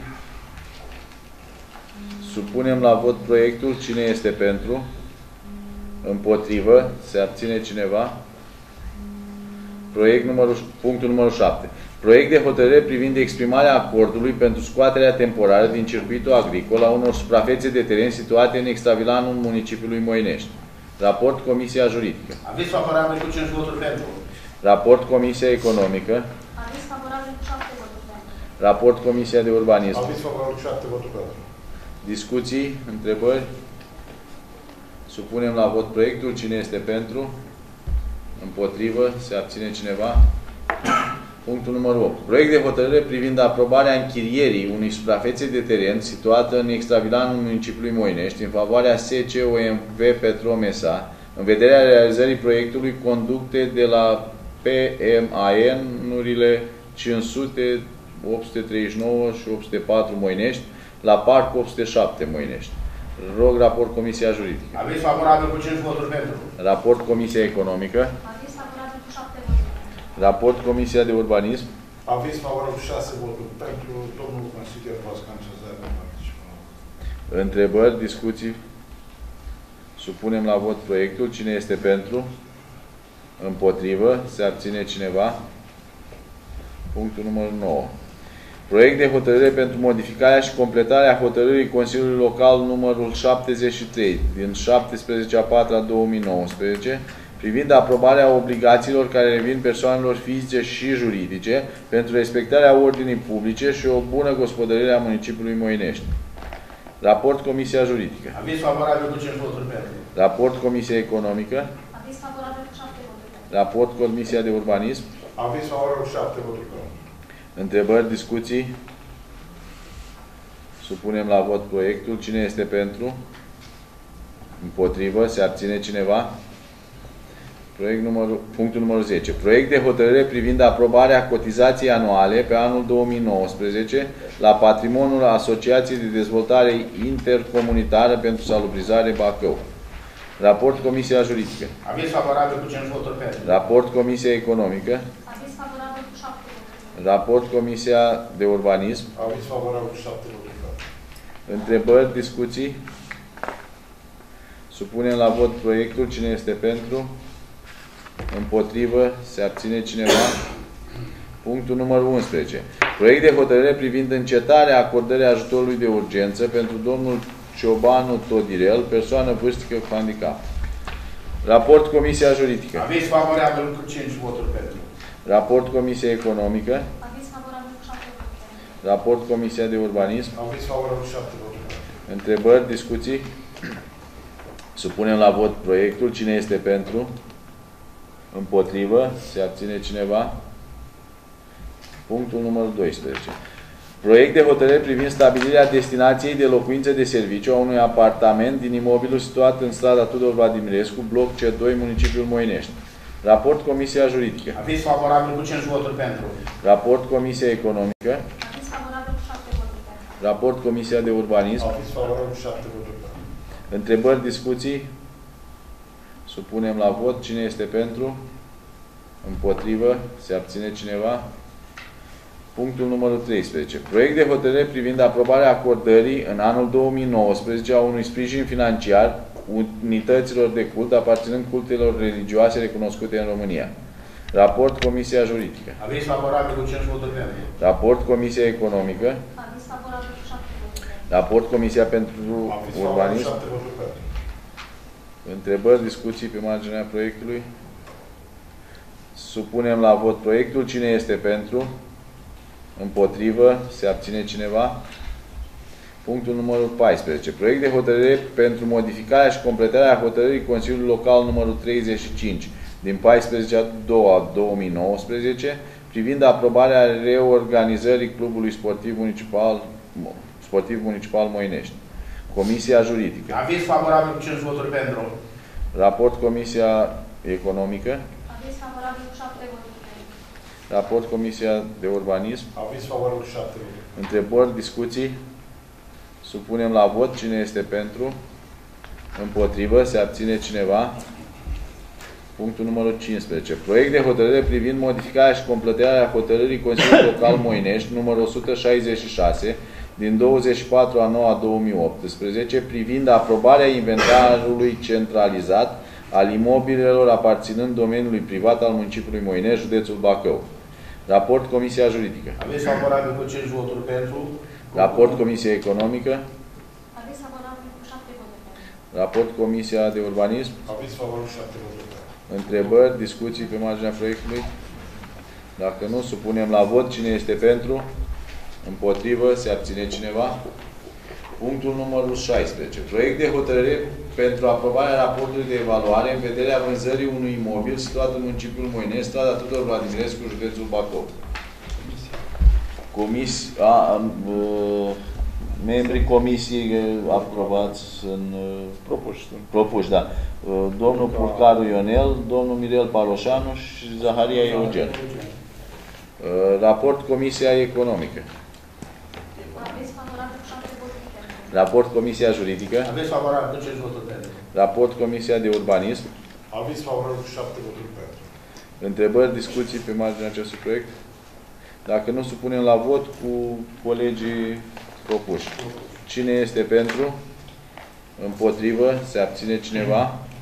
Supunem la vot proiectul. Cine este pentru? Împotrivă? Se abține cineva? Proiect numărul, punctul numărul șapte. Proiect de hotărâre privind exprimarea acordului pentru scoaterea temporară din circuitul agricol a unor suprafețe de teren situate în extravilanul municipiului Moinești. Raport Comisia Juridică. Aviz favorabil cu cinci voturi pentru. Raport Comisia Economică. Aviz favorabil cu șapte voturi pentru. Raport Comisia de Urbanism. Aviz favorabil cu șapte voturi pentru. Discuții? Întrebări? Supunem la vot proiectul. Cine este pentru? Împotrivă? Se abține cineva? Punctul numărul opt. Proiect de hotărâre privind aprobarea închirierii unei suprafețe de teren situată în extravilanul municipiului Moinești în favoarea S C O M V Petromesa în vederea realizării proiectului conducte de la P M A N-urile cinci sute, opt sute treizeci și nouă și opt sute patru Moinești la Parc opt sute șapte Moinești. Rog raport Comisia Juridică. Aviz favorabil cu cinci voturi pentru. Raport Comisia Economică. Aviz favorabil cu șapte voturi pentru. Raport Comisia de Urbanism. Aviz favorabil cu șase voturi pentru. Domnul consilier Pascan Cezar nu participă. Întrebări, discuții? Supunem la vot proiectul. Cine este pentru? Împotrivă? Se abține cineva? Punctul numărul nouă. Proiect de hotărâre pentru modificarea și completarea hotărârii Consiliului Local numărul șaptezeci și trei din șaptesprezece a patra două mii nouăsprezece privind aprobarea obligațiilor care revin persoanelor fizice și juridice pentru respectarea ordinii publice și o bună gospodărire a municipiului Moinești. Raport Comisia Juridică. Aviz favorabil cu cinci voturi pentru. Raport Comisia Economică. Aviz favorabil cu șapte voturi pentru. Raport Comisia de Urbanism. Aviz favorabil cu șapte voturi pentru. Întrebări, discuții? Supunem la vot proiectul. Cine este pentru? Împotrivă? Se abține cineva? Proiect numărul, punctul numărul zece. Proiect de hotărâre privind aprobarea cotizației anuale pe anul două mii nouăsprezece la patrimoniul Asociației de Dezvoltare Intercomunitară pentru Salubrizare Bacău. Raport Comisia Juridică. Aviz favorabil cu cinci voturi pentru. Raport Comisia Economică. Aviz favorabil cu șapte voturi pentru. Raport Comisia de Urbanism. Aviz favorabil cu șapte voturi pentru. Întrebări, discuții? Supunem la vot proiectul. Cine este pentru? Împotrivă? Se abține cineva? Punctul numărul unsprezece. Proiect de hotărâre privind încetarea acordării ajutorului de urgență pentru domnul Ciobanu Todirel, persoană vârstică cu handicap. Raport Comisia Juridică. Aviz favorabil cu cinci voturi pentru. Raport Comisia Economică. Aviz favorabil cu șapte voturi pentru. Raport Comisia de Urbanism. Aviz favorabil cu șapte voturi pentru. Întrebări, discuții? Supunem la vot proiectul. Cine este pentru? Împotrivă? Se abține cineva? Punctul numărul doisprezece. Proiect de hotărâre privind stabilirea destinației de locuințe de serviciu a unui apartament din imobilul situat în strada Tudor Vladimirescu, bloc C doi, municipiul Moinești. Raport Comisia Juridică. Aviz favorabil cu cinci voturi pentru. Raport Comisia Economică. Aviz favorabil cu șapte voturi pentru. Raport Comisia de Urbanism. Aviz favorabil cu șapte voturi pentru. Întrebări, discuții? Supunem la vot. Cine este pentru? Împotrivă? Se abține cineva? Punctul numărul treisprezece. Proiect de hotărâre privind aprobarea acordării în anul două mii nouăsprezece a unui sprijin financiar unităților de cult aparținând cultelor religioase recunoscute în România. Raport Comisia Juridică. Aviz favorabil cu cinci voturi pentru. Raport Comisia Economică. Aviz favorabil cu șapte voturi pentru. Raport Comisia pentru Aviz favorabil cu Urbanism. șapte voturi pentru. Întrebări, discuții pe marginea proiectului? Supunem la vot proiectul. Cine este pentru? Împotrivă? Se abține cineva? Punctul numărul paisprezece. Proiect de hotărâre pentru modificarea și completarea hotărârii Consiliului Local numărul treizeci și cinci din paisprezece a doua două mii nouăsprezece privind aprobarea reorganizării Clubului Sportiv Municipal, Sportiv Municipal Moinești. Comisia Juridică. Aviz favorabil cu cinci voturi pentru. Raport Comisia Economică. Aviz favorabil cu șapte voturi pentru. Raport Comisia de Urbanism. Aviz favorabil cu șapte voturi. Întrebări, discuții? Supunem la vot. Cine este pentru? Împotrivă? Se abține cineva? Punctul numărul cincisprezece. Proiect de hotărâre privind modificarea și completarea hotărârii Consiliului Local Moinești, numărul o sută șaizeci și șase, din douăzeci și patru a noua două mii optsprezece, privind aprobarea inventarului centralizat al imobilelor aparținând domeniului privat al municipiului Moinești, județul Bacău. Raport Comisia Juridică. Aviz favorabil cu cinci voturi pentru. Raport Comisia Economică. Aviz favorabil cu șapte voturi pentru. Raport Comisia de Urbanism. Aviz favorabil cu șapte voturi pentru. Întrebări, discuții pe marginea proiectului? Dacă nu, supunem la vot. Cine este pentru? Împotrivă? Se abține cineva? Punctul numărul șaisprezece. Proiect de hotărâre pentru aprobarea raportului de evaluare în vederea vânzării unui imobil situat în municipiul Moinești, strada Tudor Vladimirescu, județul Bacău. Comis, a, a, membrii comisiei aprobați în Propuși. propuși, da. Domnul Purcaru Ionel, domnul Mirel Paloșanu și Zaharia Eugen. Raport Comisia Economică. Aviz favorabil cu șapte voturi pentru. Raport Comisia Juridică. Aviz favorabil cu cinci voturi pentru. Raport Comisia de Urbanism. Aviz favorabil cu șapte voturi pentru. Întrebări, discuții pe marginea acestui proiect? Dacă nu, supunem la vot cu colegii propuși. Cine este pentru? Împotrivă? Se abține cineva?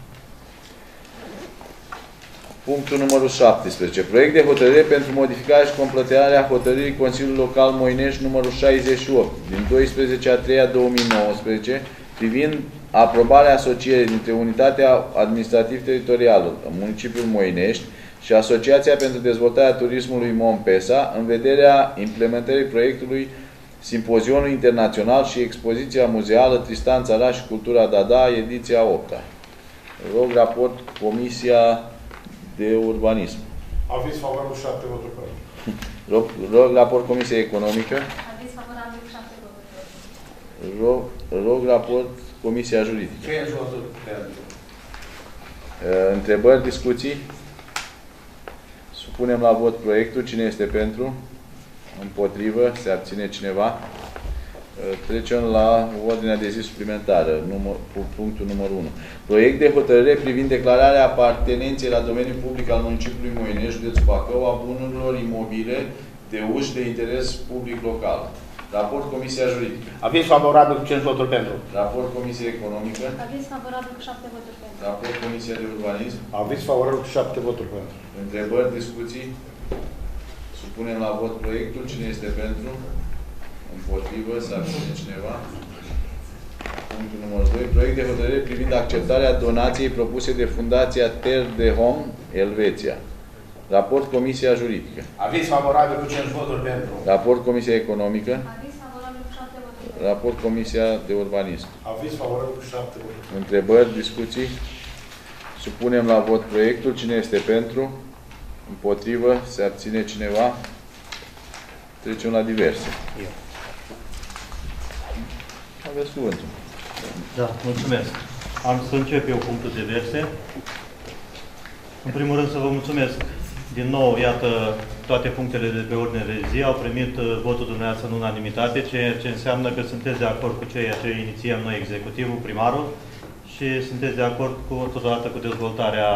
Punctul numărul șaptesprezece. Proiect de hotărâre pentru modificarea și completarea hotărârii Consiliului Local Moinești numărul șaizeci și opt din doisprezece a treia două mii nouăsprezece privind aprobarea asocierii dintre Unitatea Administrativ-Teritorială în municipiul Moinești și Asociația pentru Dezvoltarea Turismului Mompesa în vederea implementării proiectului Simpozionul Internațional și Expoziția Muzeală Tristan Țara și Cultura Dada, ediția opta. Rog raport Comisia de Urbanism. Aviz favorabil cu șapte voturi pentru. Rog, rog raport Comisia Economică. Aviz favorabil cu șapte voturi pentru. Rog, rog raport Comisia Juridică. cinci voturi pentru. Întrebări, discuții? Supunem la vot proiectul. Cine este pentru? Împotrivă? Se abține cineva? Trecem la ordinea de zi suplimentară, număr, punctul numărul unu. Proiect de hotărâre privind declararea apartenenței la domeniul public al municipiului Moinești, județul Bacău, a bunurilor imobile de uz de interes public local. Raport Comisia Juridică. Aviz favorabil cu cinci voturi pentru. Raport Comisia Economică. Aviz favorabil cu șapte voturi pentru. Raport Comisia de Urbanism. Aviz favorabil cu șapte voturi pentru. Întrebări, discuții? Supunem la vot proiectul. Cine este pentru? Împotrivă? Se abține cineva? Punctul numărul doi. Proiect de hotărâre privind acceptarea donației propuse de Fundația Ter de Home, Elveția. Raport Comisia Juridică. Aviz favorabil cu cinci voturi pentru. Raport Comisia Economică. Aviz favorabil cu șapte voturi pentru. Raport Comisia de Urbanism. Aviz favorabil cu șapte voturi pentru. Întrebări, discuții? Supunem la vot proiectul. Cine este pentru? Împotrivă? Se abține cineva? Trecem la diverse. Eu. Aveți cuvântul. Da, mulțumesc. Am să încep eu punctul diverse. În primul rând să vă mulțumesc. Din nou, iată, toate punctele de pe ordine de zi au primit votul dumneavoastră în unanimitate, ceea ce înseamnă că sunteți de acord cu ceea ce inițiem noi, executivul, primarul, și sunteți de acord cu, totodată cu dezvoltarea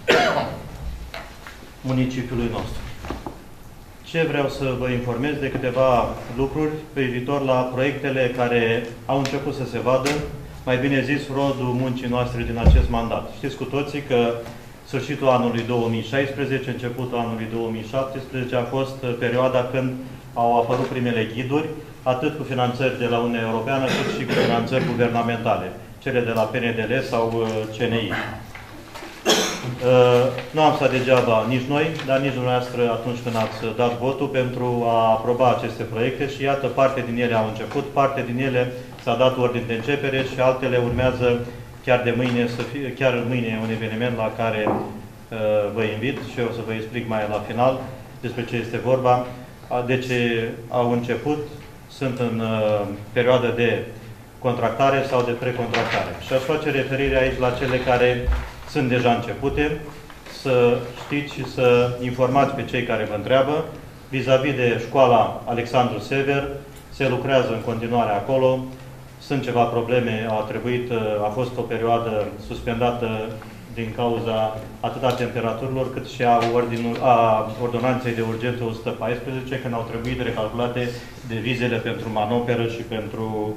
municipiului nostru. Ce vreau să vă informez de câteva lucruri privitor la proiectele care au început să se vadă, mai bine zis, rodul muncii noastre din acest mandat. Știți cu toții că sfârșitul anului două mii șaisprezece, începutul anului două mii șaptesprezece a fost perioada când au apărut primele ghiduri, atât cu finanțări de la Uniunea Europeană, cât și cu finanțări guvernamentale, cele de la P N D L sau C N I. Nu am stat degeaba nici noi, dar nici dumneavoastră atunci când ați dat votul pentru a aproba aceste proiecte și iată, parte din ele au început, parte din ele s-a dat ordine de începere și altele urmează chiar de mâine, să fie, chiar mâine un eveniment la care uh, vă invit și eu o să vă explic mai la final despre ce este vorba, de ce au început, sunt în uh, perioadă de contractare sau de precontractare. Și aș face referire aici la cele care sunt deja începute, să știți și să informați pe cei care vă întreabă. Vis-a-vis de școala Alexandru Sever, se lucrează în continuare acolo. Sunt ceva probleme, a trebuit, a fost o perioadă suspendată din cauza atât a temperaturilor, cât și a, ordinul, a ordonanței de urgență o sută paisprezece, când au trebuit recalculate devizele pentru manoperă și pentru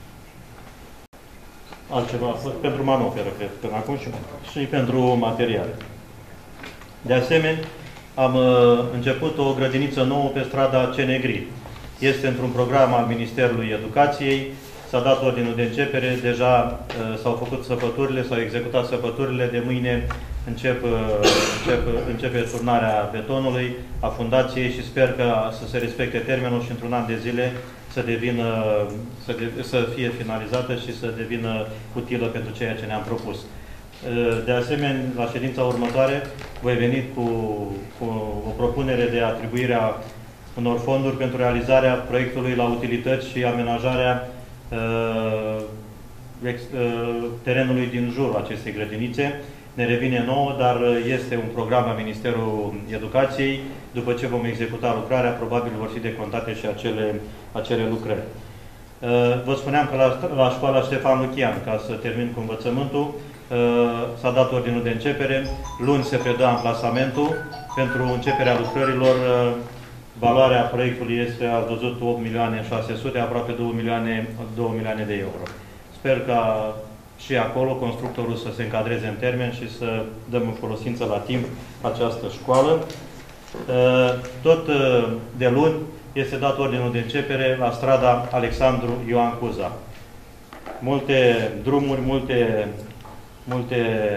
altceva, pentru manoperă, cred, până acum și, și pentru materiale. De asemenea, am uh, început o grădiniță nouă pe strada Cenegri. Este într-un program al Ministerului Educației, s-a dat ordinul de începere, deja uh, s-au făcut săpăturile, s-au executat săpăturile, de mâine încep, uh, încep, începe turnarea betonului, a fundației și sper că să se respecte termenul și într-un an de zile să devină, să, de, să fie finalizată și să devină utilă pentru ceea ce ne-am propus. De asemenea, la ședința următoare voi veni cu, cu o propunere de atribuire a unor fonduri pentru realizarea proiectului la utilități și amenajarea uh, ex, uh, terenului din jurul acestei grădinițe. Ne revine nouă, dar este un program al Ministerului Educației. După ce vom executa lucrarea, probabil vor fi decontate și acele, acele lucrări. Vă spuneam că la, la școala Ștefan Lucian, ca să termin cu învățământul, s-a dat ordinul de începere. Luni se predă amplasamentul. Pentru începerea lucrărilor, valoarea proiectului este, a văzut, opt milioane șase sute, aproape două milioane, două milioane de euro. Sper ca și acolo constructorul să se încadreze în termen și să dăm în folosință la timp această școală. Tot de luni este dat ordinul de începere la strada Alexandru Ioan Cuza. Multe drumuri, multe, multe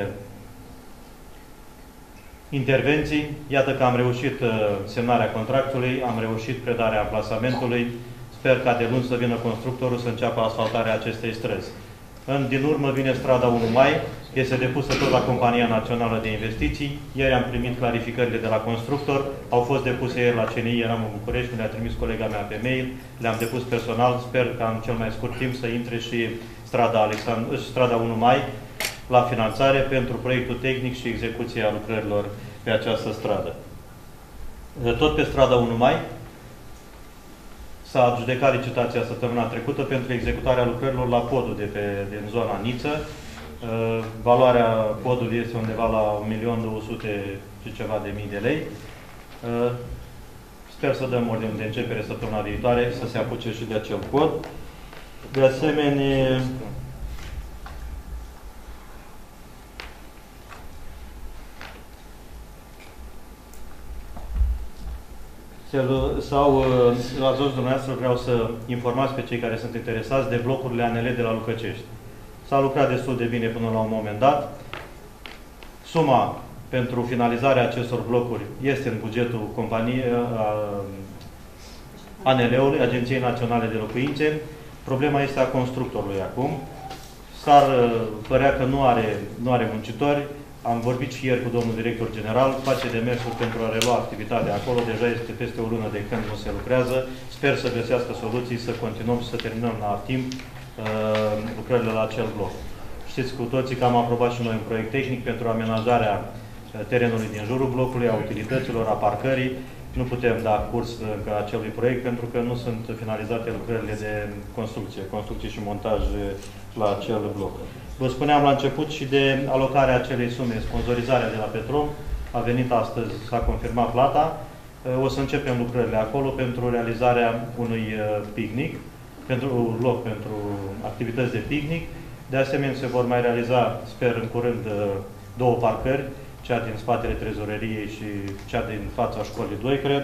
intervenții. Iată că am reușit semnarea contractului, am reușit predarea amplasamentului. Sper ca de luni să vină constructorul să înceapă asfaltarea acestei străzi. În, din urmă vine strada unu mai, este depusă tot la Compania Națională de Investiții. Ieri am primit clarificările de la constructor, au fost depuse ieri la C N I, eram în București, mi le-a trimis colega mea pe mail, le-am depus personal, sper ca în cel mai scurt timp să intre și strada, Alexandru, strada unu mai la finanțare pentru proiectul tehnic și execuția lucrărilor pe această stradă. Tot pe strada unu mai, s-a adjudecat licitația săptămâna trecută pentru executarea lucrărilor la podul de pe, din zona Niță. Uh, valoarea podului este undeva la un milion două sute și ceva de mii de lei. Uh, sper să dăm ordine de începere săptămâna viitoare, să se apuce și de acel pod. De asemenea, sau, la zona dumneavoastră, vreau să informați pe cei care sunt interesați de blocurile A N L de la Lucăcești. S-a lucrat destul de bine până la un moment dat. Suma pentru finalizarea acestor blocuri este în bugetul companiei A N L-ului, Agenției Naționale de Locuințe. Problema este a constructorului acum. S-ar părea că nu are, nu are muncitori. Am vorbit și ieri cu domnul director general, face demersuri pentru a relua activitatea acolo. Deja este peste o lună de când nu se lucrează. Sper să găsească soluții, să continuăm și să terminăm la timp uh, lucrările la acel bloc. Știți cu toții că am aprobat și noi un proiect tehnic pentru amenajarea terenului din jurul blocului, a utilităților, a parcării. Nu putem da curs încă acelui proiect pentru că nu sunt finalizate lucrările de construcție, construcție și montaj la acel bloc. Vă spuneam la început și de alocarea acelei sume, sponsorizarea de la Petrom. A venit astăzi, s-a confirmat plata. O să începem lucrările acolo pentru realizarea unui picnic, pentru un loc pentru activități de picnic. De asemenea, se vor mai realiza, sper în curând, două parcări, cea din spatele trezoreriei și cea din fața școlii doi, cred.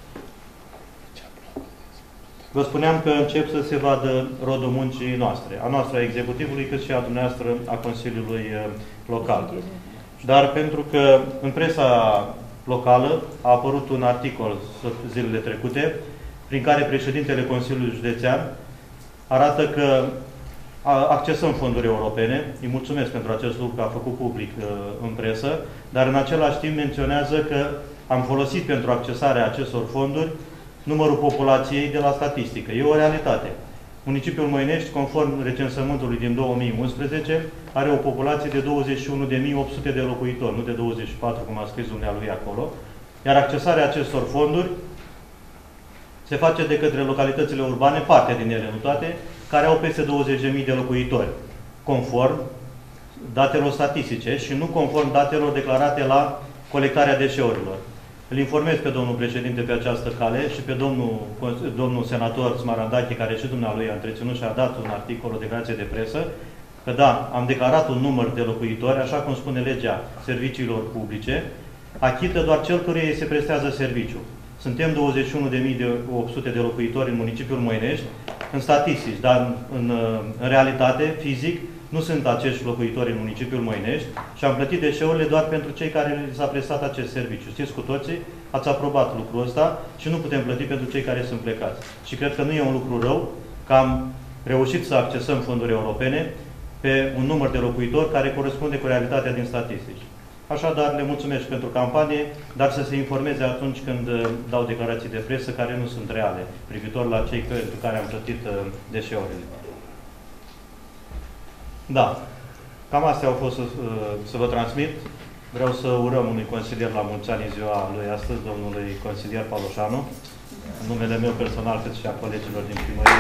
Vă spuneam că încep să se vadă rodul muncii noastre, a noastră a executivului, cât și a dumneavoastră a Consiliului Local. Dar pentru că în presa locală a apărut un articol zilele trecute, prin care președintele Consiliului Județean arată că accesăm fonduri europene. Îi mulțumesc pentru acest lucru că a făcut public uh, în presă, dar în același timp menționează că am folosit pentru accesarea acestor fonduri numărul populației de la statistică. E o realitate. Municipiul Moinești, conform recensământului din două mii unsprezece, are o populație de douăzeci și unu de mii opt sute de locuitori, nu de douăzeci și patru, cum a scris dumnealui acolo, iar accesarea acestor fonduri se face de către localitățile urbane, parte din ele, nu toate, care au peste douăzeci de mii de locuitori, conform datelor statistice și nu conform datelor declarate la colectarea deșeurilor. Îl informez pe domnul președinte pe această cale și pe domnul, domnul senator Smarandache, care și dumnealui a întreținut și a dat un articol, o declarație de presă, că da, am declarat un număr de locuitori, așa cum spune legea serviciilor publice, achită doar cel căruia îi se prestează serviciu. Suntem douăzeci și unu de mii opt sute de locuitori în municipiul Moinești, în statistici, dar în, în, în realitate, fizic, nu sunt acești locuitori în municipiul Moinești și am plătit deșeurile doar pentru cei care li s-a prestat acest serviciu. Știți cu toții, ați aprobat lucrul ăsta și nu putem plăti pentru cei care sunt plecați. Și cred că nu e un lucru rău că am reușit să accesăm fonduri europene pe un număr de locuitori care corespunde cu realitatea din statistici. Așadar, le mulțumesc pentru campanie, dar să se informeze atunci când dau declarații de presă care nu sunt reale, privitor la cei pentru care am plătit deșeurile. Da. Cam astea au fost să, să vă transmit. Vreau să urăm unui consilier la mulți ani în ziua lui astăzi, domnului consilier Paloșanu, în numele meu personal, cât și a colegilor din primărie.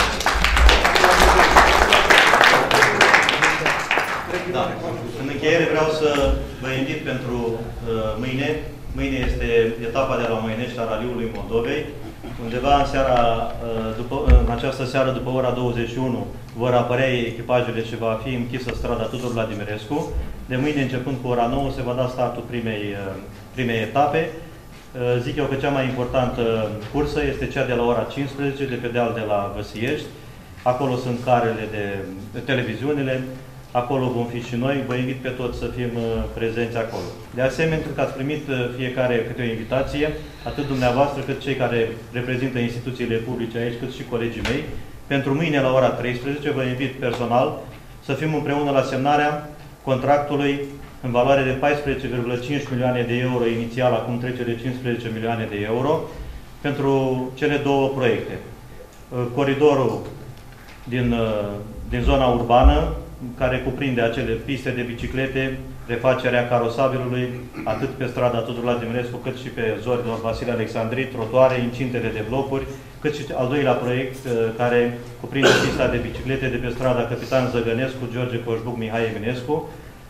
Da. În încheiere vreau să vă invit pentru uh, mâine. Mâine este etapa de la Moinești a Raliului Moldovei. Undeva în, seara, uh, după, în această seară, după ora douăzeci și unu, vor apărea echipajele și va fi închisă strada Tudor Vladimirescu. De mâine, începând cu ora nouă, se va da startul primei, uh, primei etape. Uh, zic eu că cea mai importantă cursă este cea de la ora cincisprezece, de pe deal de la Văsiești. Acolo sunt carele de, de televiziunile. Acolo vom fi și noi. Vă invit pe toți să fim prezenți acolo. De asemenea, pentru că ați primit fiecare câte o invitație, atât dumneavoastră cât cei care reprezintă instituțiile publice aici, cât și colegii mei, pentru mâine la ora treisprezece vă invit personal să fim împreună la semnarea contractului în valoare de paisprezece virgulă cinci milioane de euro inițial, acum trece de cincisprezece milioane de euro, pentru cele două proiecte. Coridorul din, din zona urbană, care cuprinde acele piste de biciclete, refacerea carosabilului, atât pe strada Tudor Vladimirescu, cât și pe Zorilor Vasile Alexandrii, trotuare, incintele de blocuri, cât și al doilea proiect care cuprinde pista de biciclete de pe strada Capitan Zăgănescu, George Coșbuc, Mihai Eminescu,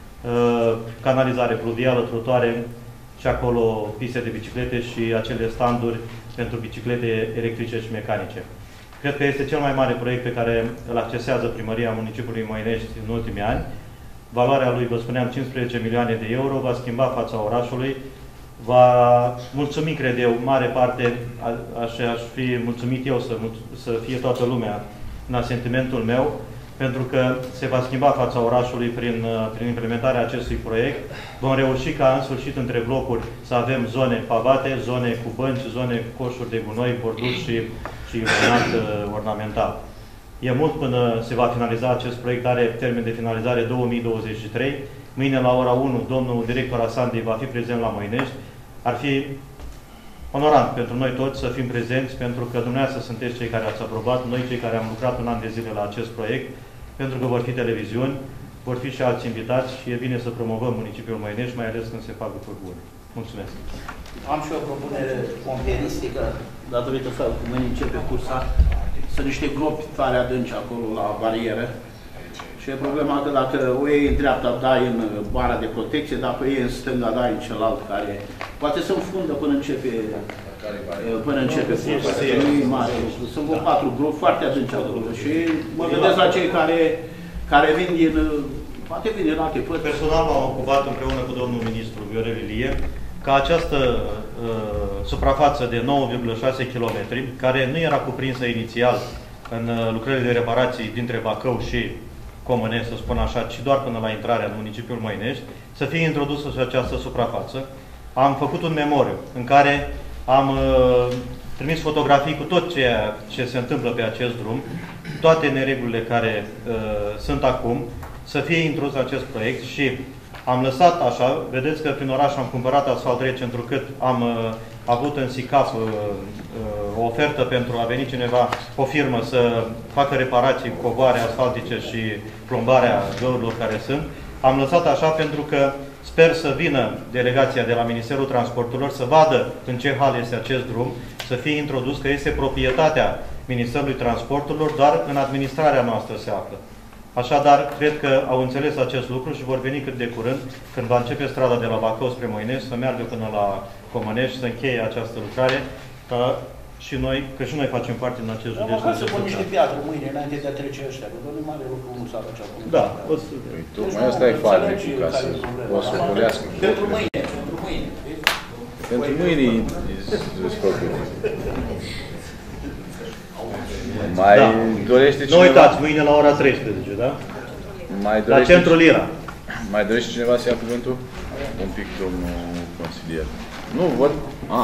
canalizare pluvială, trotuare și acolo piste de biciclete și acele standuri pentru biciclete electrice și mecanice. Cred că este cel mai mare proiect pe care îl accesează Primăria Municipiului Moinești în ultimii ani. Valoarea lui, vă spuneam, cincisprezece milioane de euro, va schimba fața orașului, va mulțumi, cred eu, mare parte, aș, aș fi mulțumit eu să, să fie toată lumea în asentimentul meu, pentru că se va schimba fața orașului prin, prin implementarea acestui proiect. Vom reuși ca în sfârșit între blocuri să avem zone pavate, zone cu bănci, zone cu coșuri de gunoi, borduri și, și iluminat ornamental. E mult până se va finaliza acest proiect, are termen de finalizare două mii douăzeci și trei. Mâine la ora unu, domnul director Asandei va fi prezent la Moinești. Ar fi onorant pentru noi toți să fim prezenți, pentru că dumneavoastră sunteți cei care ați aprobat, noi cei care am lucrat un an de zile la acest proiect, pentru că vor fi televiziuni, vor fi și alți invitați și e bine să promovăm municipiul Măinești, mai ales când se fac lucruri bune. Mulțumesc! Am și o propunere pomperistică, datorită felul cum mâine începe cursa. Sunt niște gropi tare adânci acolo la barieră. Și e problema că dacă o iei în dreapta, dai în bara de protecție, dacă o iei în stânga, dai în celălalt, care poate să înfundă până începe până începe cursa. Nu e mare. Sunt vreo patru gropi foarte adânci acolo. Și mă gândesc la cei care, care vin din, poate vin din alte părți. Personal m-am ocupat împreună cu domnul ministru Viorel Ilie ca această uh, suprafață de nouă virgulă șase kilometri, care nu era cuprinsă inițial în uh, lucrările de reparații dintre Bacău și Comănești, să spun așa, ci doar până la intrarea în municipiul Măinești, să fie introdusă și această suprafață. Am făcut un memoriu în care am uh, trimis fotografii cu tot ceea ce se întâmplă pe acest drum, toate neregulile care uh, sunt acum, să fie introdus acest proiect și am lăsat așa, vedeți că prin oraș am cumpărat asfalt rece, întrucât am uh, avut în SICAF uh, uh, o ofertă pentru a veni cineva, o firmă, să facă reparații, covoare asfaltice și plombarea găurilor care sunt. Am lăsat așa pentru că sper să vină delegația de la Ministerul Transporturilor, să vadă în ce hal este acest drum, să fie introdus, că este proprietatea Ministerului Transporturilor, doar în administrarea noastră se află. Așadar, cred că au înțeles acest lucru și vor veni cât de curând, când va începe strada de la Bacău spre Măinești, să meargă până la Comănești, să încheie această lucrare, ca și noi, că și noi facem parte din acest județ. Dar să pun niște piatră mâine, înainte de a trece ăștia, că doar mare lucru nu s-a făcut acum. Da, o să... Păi, tocmai asta e farmecul, ca să o să ocolească. Pentru mâine, pentru mâine. Pentru mâine îți făcut. Mai da. dorește cineva... Nu uitați, mâine la ora treisprezece, da? Mai la centrul Lira. Mai dorește cineva să ia cuvântul? Un pic, domnul consilier. Nu, văd. Ah.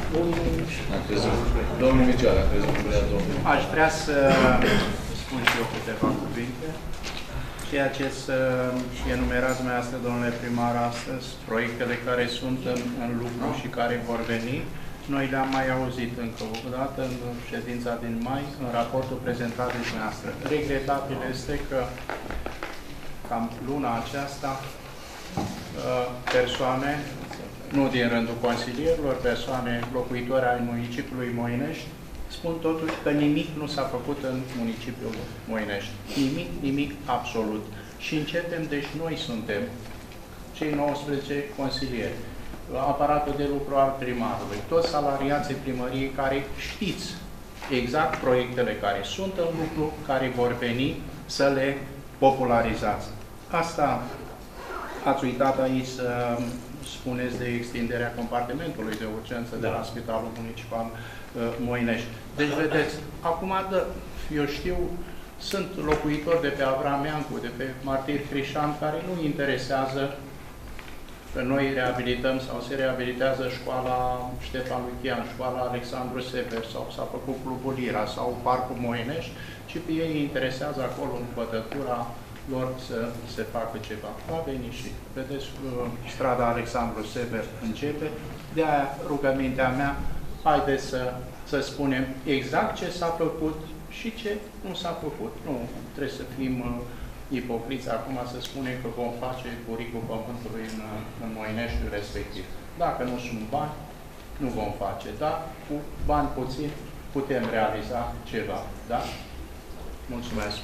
Domnul Micioara, a crezut că vrea domnul. Aș vrea să spun și eu câteva cuvinte. Ceea ce să enumerați dumneavoastră, domnule primar, astăzi, proiectele care sunt în, în lucru și care vor veni, noi le-am mai auzit încă o dată în ședința din mai, în raportul prezentat de dumneavoastră. Regretabil este că cam luna aceasta persoane, nu din rândul consilierilor, persoane locuitoare ai municipiului Măinești, spun totuși că nimic nu s-a făcut în municipiul Măinești. Nimic, nimic absolut. Și începem, deci noi suntem cei nouăsprezece consilieri, aparatul de lucru al primarului, toți salariații primăriei care știți exact proiectele care sunt în lucru, care vor veni să le popularizați. Asta ați uitat aici să spuneți de extinderea compartimentului de urgență de la Spitalul Municipal uh, Măinești. Deci, vedeți, acum, dă, eu știu, sunt locuitori de pe Avrameancu, de pe Martir Crișan, care nu interesează că noi reabilităm sau se reabilitează școala Ștefan Luchian, școala Alexandru Sever, sau s-a făcut Clubul Lira, sau Parcul Măinești, ci pe ei interesează acolo în pătătura lor să se facă ceva. Va veni și, vedeți, strada Alexandru Sever începe, de aia rugămintea mea, haideți să, să spunem exact ce s-a făcut și ce nu s-a făcut. Nu trebuie să fim uh, ipocriți acum să spunem că vom face buricul pământului în, în Măineștiul respectiv. Dacă nu sunt bani, nu vom face, dar cu bani puțini putem realiza ceva. Da? Mulțumesc!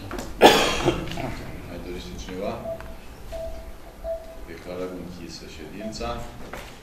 Mai dorește cineva? Declarăm închisă ședința.